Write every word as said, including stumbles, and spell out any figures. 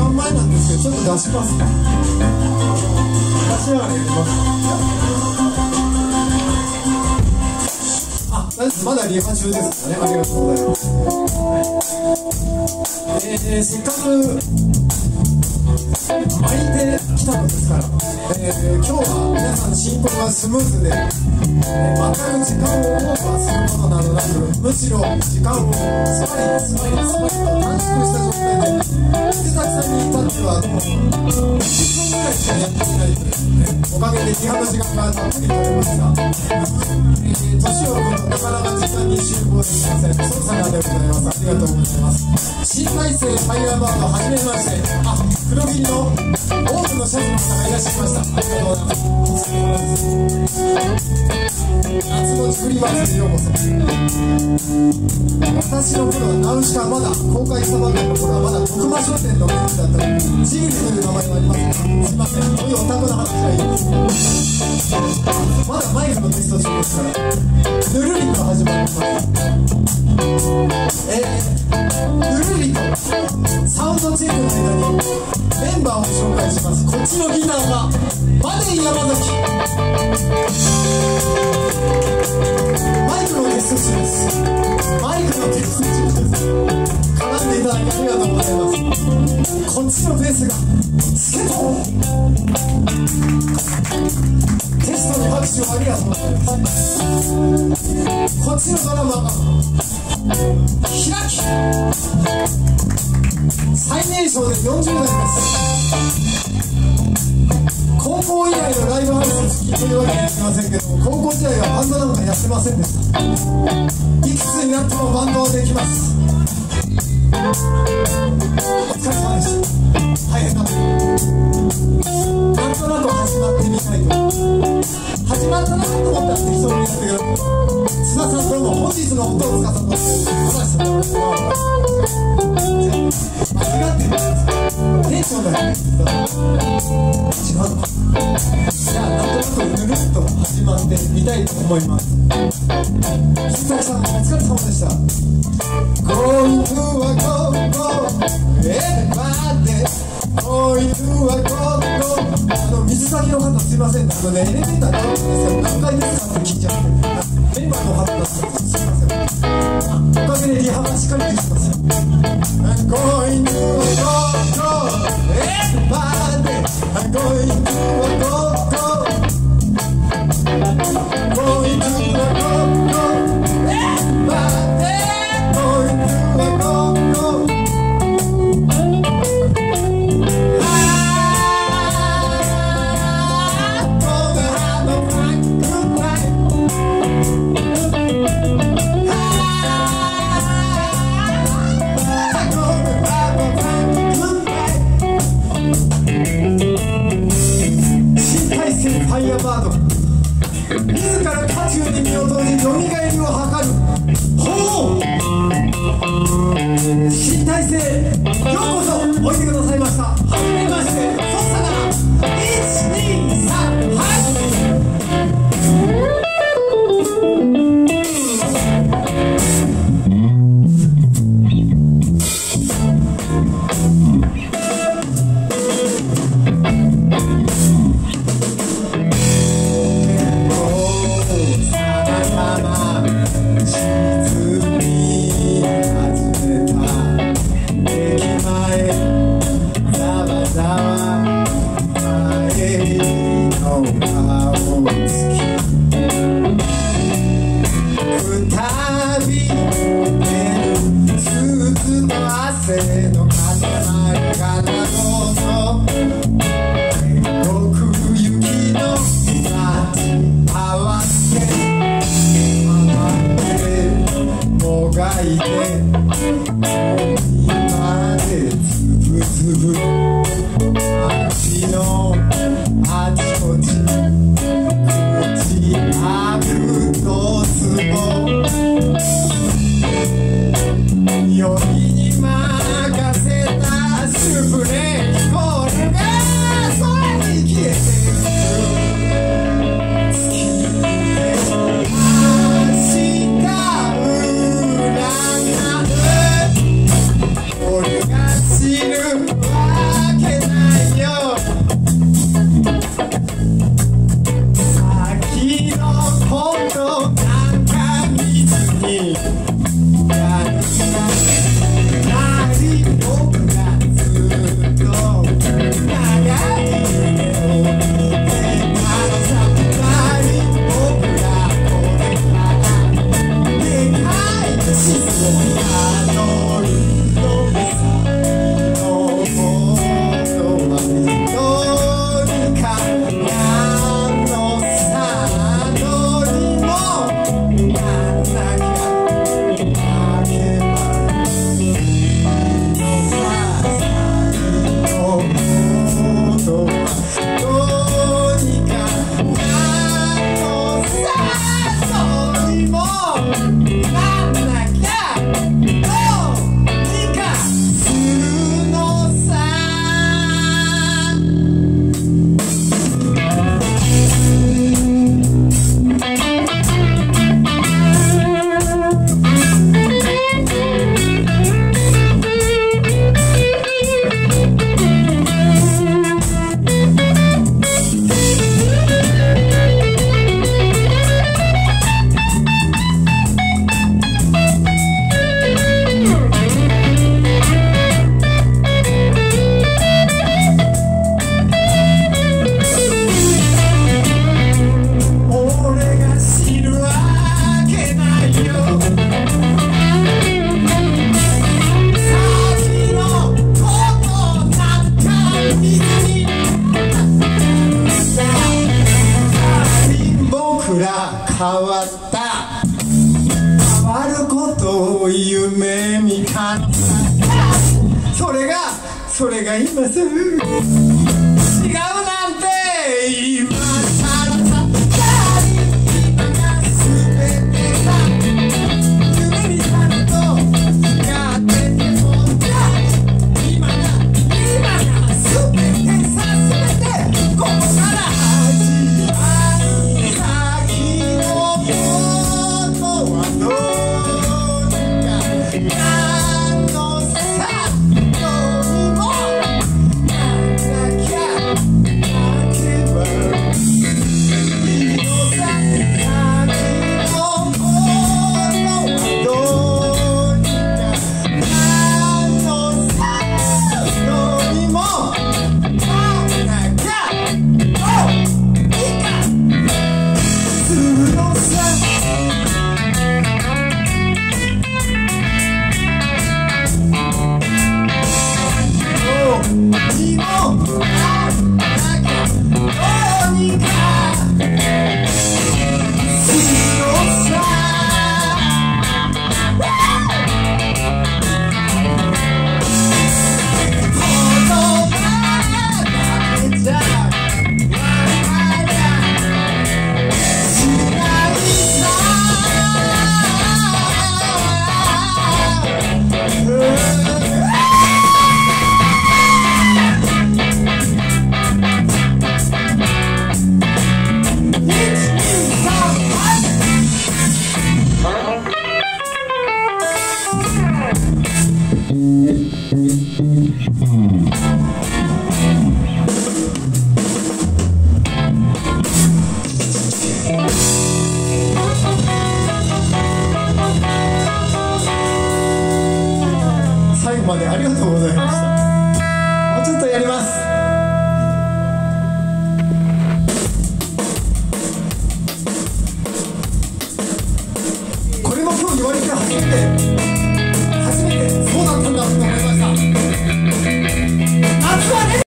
番前なんですけど、ちょっと出します。出しながらやります。あ、まだリハ中ですからね。ありがとうございます。えー、せっかく巻いてきたのですから、えー、今日は皆さん進行がスムーズで、えー、全く時間をオーバーすることなどなく、むしろ時間をスパリスパリスパリと短縮した状態で、池崎さんに至ってはどうもいっぷんぐらいしかやっていないという、ね、おかげでリハの時間がたっぷり取れました。えー、年を追うとなかなか時間に集合できません。そうさがでございます。ありがとうございます。新体制ファイヤーバードはじめまして。あ、黒霧の多くのシャツの方がいらっしゃいました。ありがとうございます。夏の作り祭りにようこそ。私の頃はナウシカ、まだ公開したばかりの頃はまだ徳間商店のメニューだったり、ジールという名前がありますが、すいません、そういうオタクの話がいいです。まだマイクのテスト中ですから、ぬるりと始まります。えー、ぬるりとサウンドチェックの間にメンバーを紹介します。こっちのギターがマネイ山崎。マイクのテスト中です。マイクのテスト中です。絡んでいただきありがとうございます。こっちのベースがスケトン。テストに拍手をありがとうございます。こっちのドラマが開き。最年少でよんじゅうだいです。高校以来のライブハウス好きというわけにはいきませんけども、高校時代はバンドなんかやってませんでした。いくつになってもバンドはできます。お疲れ様でした。大変だった。なんとなく始まってみたいと、始まったなと思ったら適当にやってください。津田さんどうも、本日の音を司ってます。私さんどうも間違ってるんです。テンションだよね。違うのか。じゃあなんとなくぬるっと始まってみたいと思います。木崎さんお疲れ様でした。Going to a go go everybody Going to a go go あの水先の方すいません、あのねエレベーターであるんですよ。何階ですかって聞いちゃってメンバーの方だったんですよ。すいません。おかげでリハがしっかりできてますよ。I'm going to a go go everybody I'm going to a go go Going to a go go everybody Going to a go go I'm gonna have a fine good nightファイヤーバード自ら渦中に身を投じよみがえりを図るほう新体制ようこそおいでくださいました。はじめまして、そっさがいちにさんはい今までつぶつぶ変わった変わることを夢見たのさそれがそれが今すぐ違うなんて今さらさ今が全てさ夢見たのと違ってても今が今が全てさ全てここから始まる先のことはどうにかなんのさどうにもなんなきゃなけばいいのさ先のことはどうにかなんのさどうにもなんなきゃどうにかするのさにもなんなきゃどうにかするのさ言葉だけじゃわからしないさ最後までありがとうございました。もうちょっとやります。これも今日言われて初めて